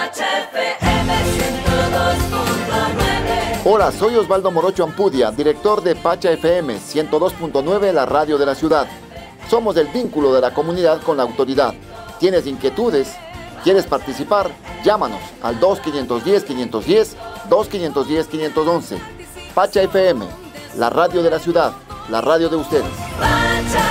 Hola, soy Osvaldo Morocho Ampudia, director de Pacha FM 102.9, la radio de la ciudad. Somos el vínculo de la comunidad con la autoridad. ¿Tienes inquietudes? ¿Quieres participar? Llámanos al 2510-510, 2510-511. Pacha FM, la radio de la ciudad, la radio de ustedes.